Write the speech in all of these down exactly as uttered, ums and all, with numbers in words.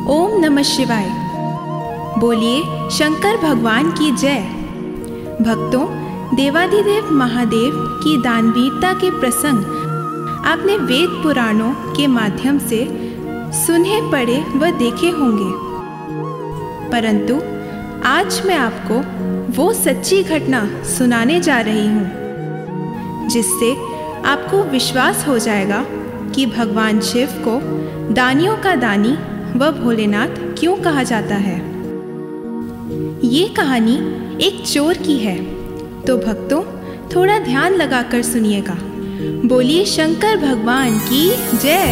ओम नमः शिवाय। बोलिए शंकर भगवान की जय। भक्तों, देवाधिदेव महादेव की दानवीरता के प्रसंग आपने वेद पुराणों के माध्यम से सुने, पढ़े व देखे होंगे, परंतु आज मैं आपको वो सच्ची घटना सुनाने जा रही हूँ जिससे आपको विश्वास हो जाएगा कि भगवान शिव को दानियों का दानी व भोलेनाथ क्यों कहा जाता है। ये कहानी एक चोर की है, तो भक्तों थोड़ा ध्यान लगाकर सुनिएगा। बोलिए शंकर भगवान की जय।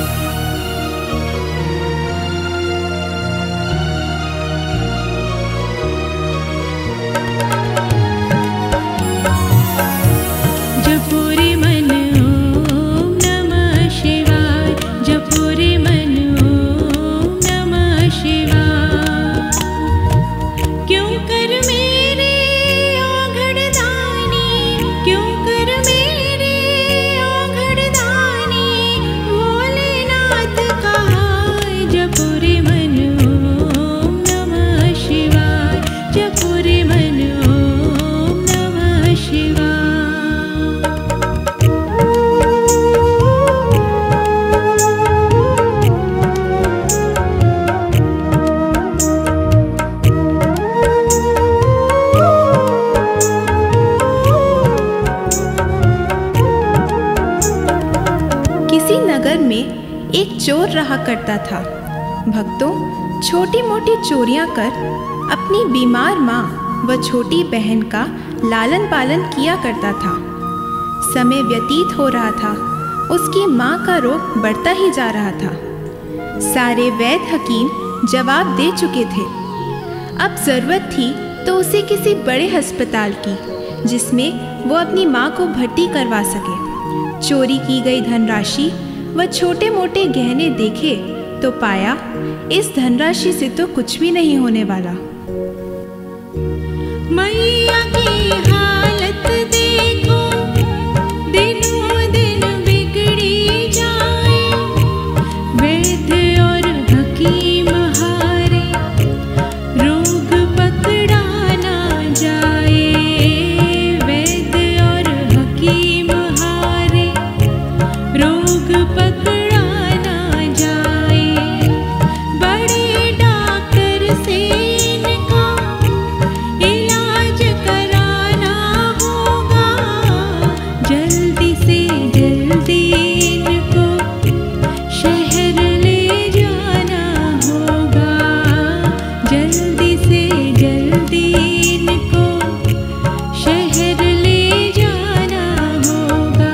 एक चोर रहा करता था। भक्तों, छोटी मोटी चोरियां कर अपनी बीमार माँ व छोटी बहन का लालन पालन किया करता था। समय व्यतीत हो रहा था, उसकी माँ का रोग बढ़ता ही जा रहा था। सारे वैद्य हकीम जवाब दे चुके थे। अब जरूरत थी तो उसे किसी बड़े अस्पताल की, जिसमें वो अपनी माँ को भर्ती करवा सके। चोरी की गई धनराशि वह छोटे मोटे गहने देखे तो पाया इस धनराशि से तो कुछ भी नहीं होने वाला। मैया की हालत देखो, दिनों दिन बिगड़ी जाए। वैद्य और हकीम हारे, रोग पकड़ा ना जाए। वैद्य और हकीम हारे, रोग पकड़ा ना जाए। बड़े डॉक्टर से इनका इलाज कराना होगा। जल्दी से जल्दी इनको शहर ले जाना होगा। जल्दी से जल्दी इनको शहर ले जाना होगा।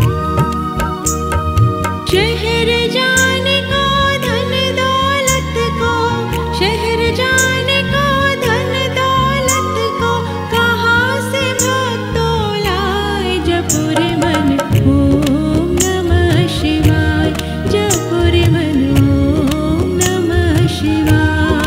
शहर जाने को धन दौलत को, शहर जाने को धन दौलत को, कहाँ से भक्तों लाए। जपुर मन ओम नमः शिवाय, जपुर मन ओम नमः शिवाय।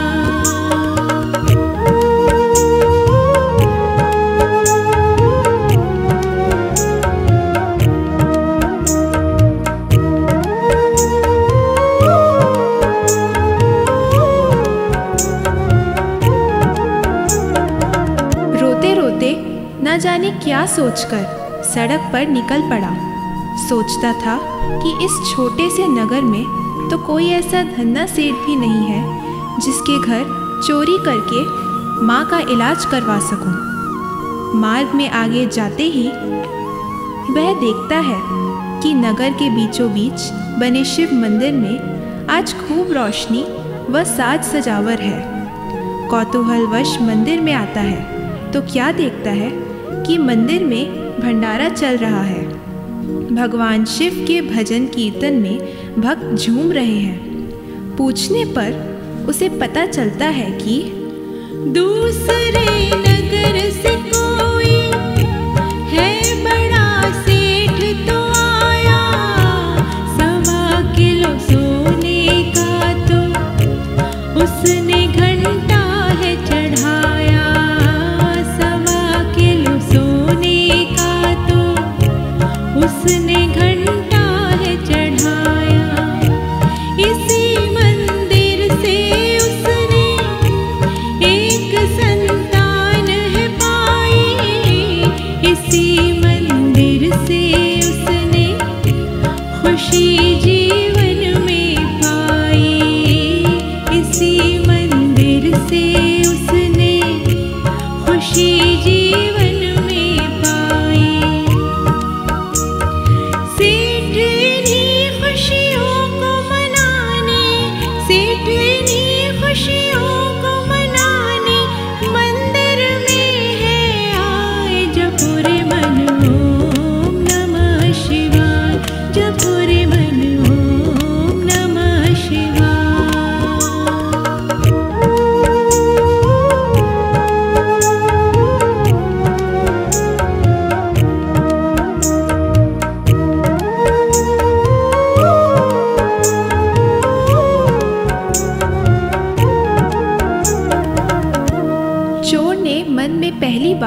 न जाने क्या सोचकर सड़क पर निकल पड़ा। सोचता था कि इस छोटे से नगर में तो कोई ऐसा धन्ना सेठ भी नहीं है जिसके घर चोरी करके माँ का इलाज करवा सकूं। मार्ग में आगे जाते ही वह देखता है कि नगर के बीचों बीच बने शिव मंदिर में आज खूब रोशनी व साज सजावट है। कौतूहलवश मंदिर में आता है तो क्या देखता है कि मंदिर में भंडारा चल रहा है। भगवान शिव के भजन कीर्तन में भक्त झूम रहे हैं। पूछने पर उसे पता चलता है कि दूसरे नगर से कोई है बड़ा सेठ तो आया। सवा किलो सोने का तो उसने घंटा है चढ़ाया। सवा किलो सोने का तो उसने घंटा है चढ़ाया। इसी मंदिर से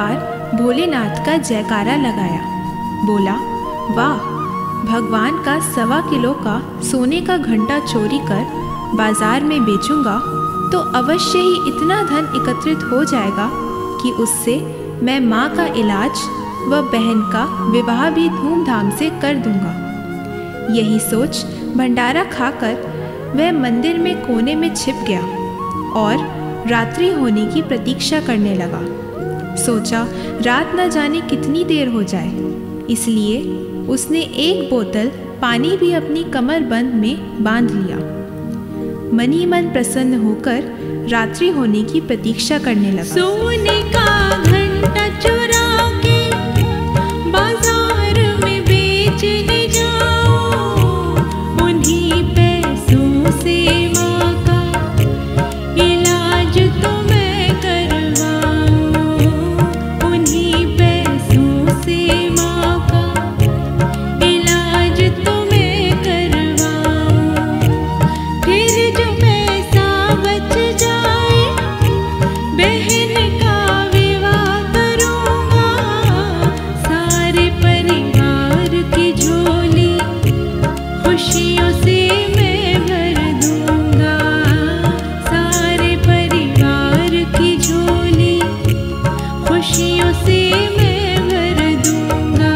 बार भोलेनाथ का जयकारा लगाया। बोला, वाह, भगवान का सवा किलो का सोने का घंटा चोरी कर बाजार में बेचूंगा तो अवश्य ही इतना धन एकत्रित हो जाएगा कि उससे मैं माँ का इलाज व बहन का विवाह भी धूमधाम से कर दूंगा। यही सोच भंडारा खाकर वह मंदिर में कोने में छिप गया और रात्रि होने की प्रतीक्षा करने लगा। सोचा रात न जाने कितनी देर हो जाए, इसलिए उसने एक बोतल पानी भी अपनी कमरबंद में बांध लिया। मन ही मन प्रसन्न होकर रात्रि होने की प्रतीक्षा करने लगा। सोने का घंटा चुरा के बाजार में बेचने जाओ, उन्हीं पैसों से माँ का इलाज तो मैं करवाऊं, उन्हीं पैसों से माँ का इलाज तो मैं करवाऊं। फिर जो पैसा बच जाए बहन का विवाह करूंगा, सारे परिवार की झोली खुशियों से मैं भर दूंगा, सारे परिवार की झोली खुशियों से मैं भर दूंगा।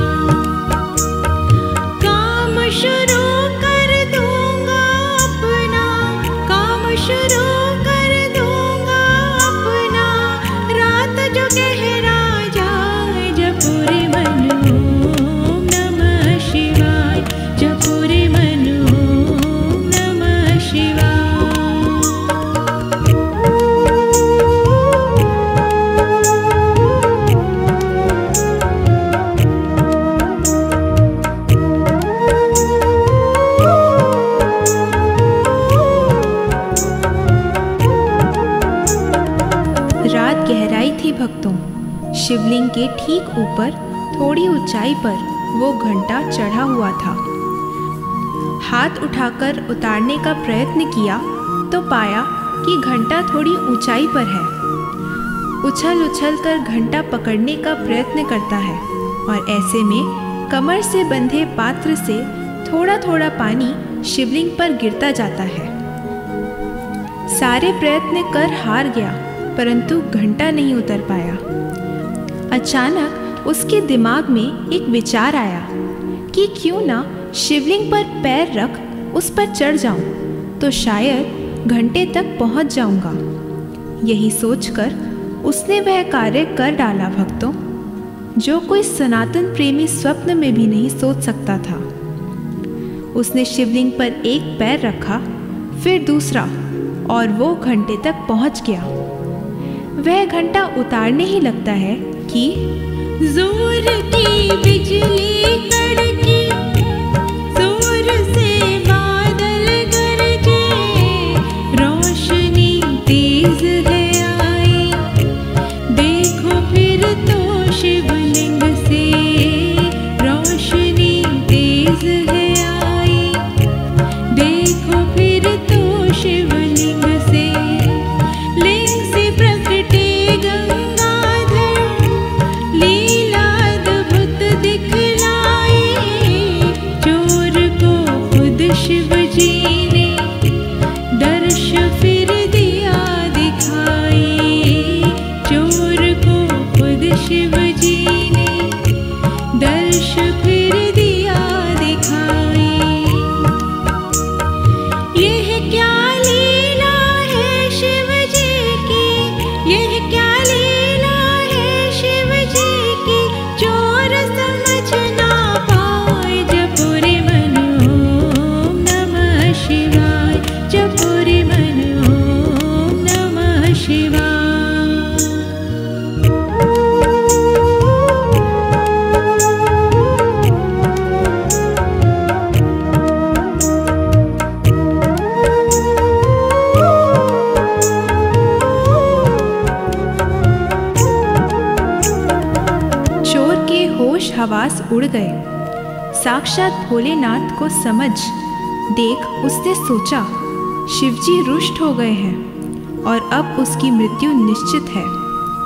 काम शुरू कर दूंगा अपना, काम शुरू कर दूंगा अपना, रात जो गहरा जाए जपूरे मन ओम नमः शिवाय, जपूरे मन ओम नमः शिवाय। रात गहराई थी भक्तों। शिवलिंग के ठीक ऊपर थोड़ी ऊंचाई पर वो घंटा चढ़ा हुआ था। हाथ उठाकर उतारने का प्रयत्न किया तो पाया कि घंटा थोड़ी ऊंचाई पर है। उछल उछल कर घंटा पकड़ने का प्रयत्न करता है और ऐसे में कमर से बंधे पात्र से थोड़ा थोड़ा पानी शिवलिंग पर गिरता जाता है। सारे प्रयत्न कर हार गया, परंतु घंटा नहीं उतर पाया। अचानक उसके दिमाग में एक विचार आया कि क्यों ना शिवलिंग पर पैर रख उस पर चढ़ जाऊं तो शायद घंटे तक पहुंच जाऊंगा। यही सोचकर उसने वह कार्य कर डाला भक्तों, जो कोई सनातन प्रेमी स्वप्न में भी नहीं सोच सकता था। उसने शिवलिंग पर एक पैर रखा, फिर दूसरा, और वो घंटे तक पहुंच गया। वह घंटा उतारने ही लगता है कि जोर की बिजली कड़की, जोर से बादल गरजे, रोशनी तेज है आई, देखो फिर तो शिवलिंग से रोशनी तेज है आई, देखो फिर तो शिवलिंग से लिंग से प्रकटे गंगाधर, लीला अद्भुत दिखलाई, चोर को खुद शिव जी ने दर्श फिर दिया दिखाई, चोर को खुद शिव जी ने दर्श फिर दिया दिखाई। यह क्या लीला है शिव जी की, यह क्या लीला है शिव जी की, चोर समझ ना पाए, जपूरे मन ओम नमः शिवाय, जपूरे मन ओम नमः शिवाय। चोर के होश हवास उड़ गए। साक्षात भोलेनाथ को समझ देख उसने सोचा, शिवजी रुष्ट हो गए हैं और अब उसकी मृत्यु निश्चित है।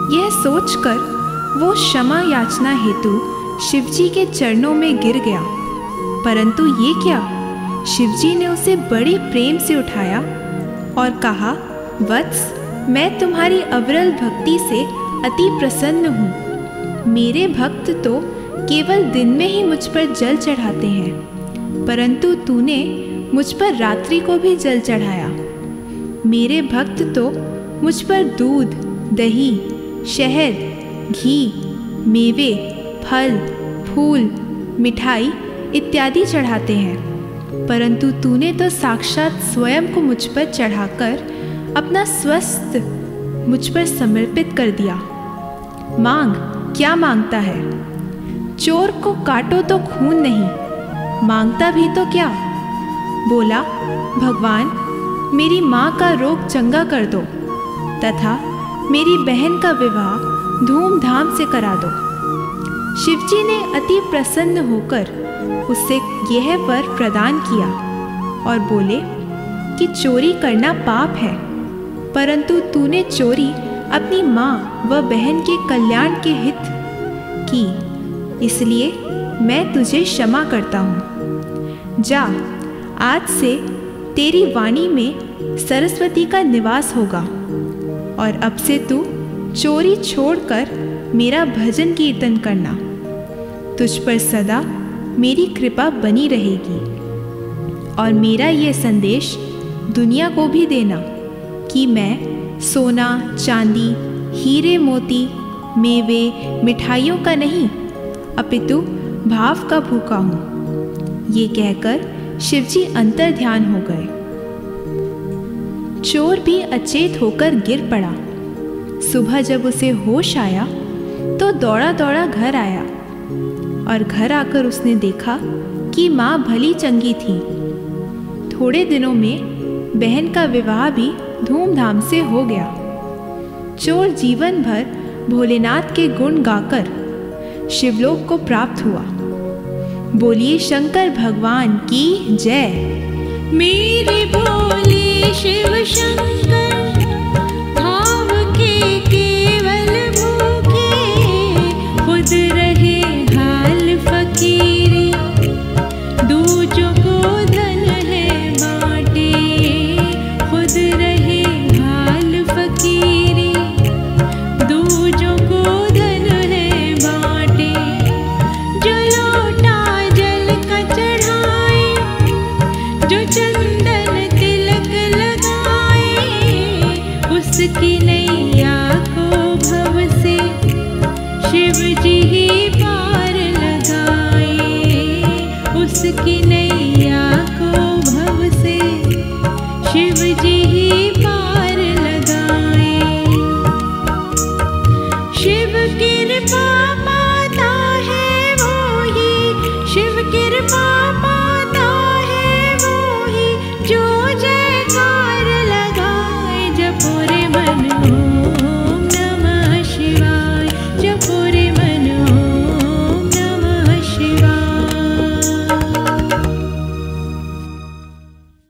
यह सोचकर वो क्षमा याचना हेतु शिवजी के चरणों में गिर गया। परंतु ये क्या, शिवजी ने उसे बड़े प्रेम से उठाया और कहा, वत्स, मैं तुम्हारी अविरल भक्ति से अति प्रसन्न हूँ। मेरे भक्त तो केवल दिन में ही मुझ पर जल चढ़ाते हैं, परंतु तूने मुझ पर रात्रि को भी जल चढ़ाया। मेरे भक्त तो मुझ पर दूध, दही, शहद, घी, मेवे, फल, फूल, मिठाई इत्यादि चढ़ाते हैं, परंतु तूने तो साक्षात स्वयं को मुझ पर चढ़ाकर अपना स्वस्थ मुझ पर समर्पित कर दिया। मांग, क्या मांगता है? चोर को काटो तो खून नहीं, मांगता भी तो क्या? बोला, भगवान, मेरी माँ का रोग चंगा कर दो तथा मेरी बहन का विवाह धूमधाम से करा दो। शिवजी ने अति प्रसन्न होकर उससे यह वर प्रदान किया और बोले कि चोरी करना पाप है, परंतु तूने चोरी अपनी माँ व बहन के कल्याण के हित की, इसलिए मैं तुझे क्षमा करता हूँ। जा, आज से तेरी वाणी में सरस्वती का निवास होगा और अब से तू चोरी छोड़कर मेरा भजन कीर्तन करना। तुझ पर सदा मेरी कृपा बनी रहेगी और मेरा ये संदेश दुनिया को भी देना कि मैं सोना, चांदी, हीरे मोती, मेवे, मिठाइयों का नहीं, अपितु भाव का भूखा हूँ। ये कहकर शिवजी अंतर ध्यान हो गए। चोर भी अचेत होकर गिर पड़ा। सुबह जब उसे होश आया तो दौड़ा दौड़ा घर आया और घर आकर उसने देखा कि माँ भली चंगी थी। थोड़े दिनों में बहन का विवाह भी धूमधाम से हो गया। चोर जीवन भर भोलेनाथ के गुण गाकर शिवलोक को प्राप्त हुआ। बोलिए शंकर भगवान की जय। मेरे भोले शिव शंकर भाव के केवल भूखे, खुद रहे हाल फकीरी, दूजों को धन है बांटे, खुद रहे हाल फकीरी, दूजों को धन है बांटे। जो लोटा जल का चढ़ाए, जो चंदन तिलक लगाए, उसकी नैया को भव से शिव जी ही पार लगाए, उसकी नैया को भव से शिव जी ही पार लगाए। शिव कृपा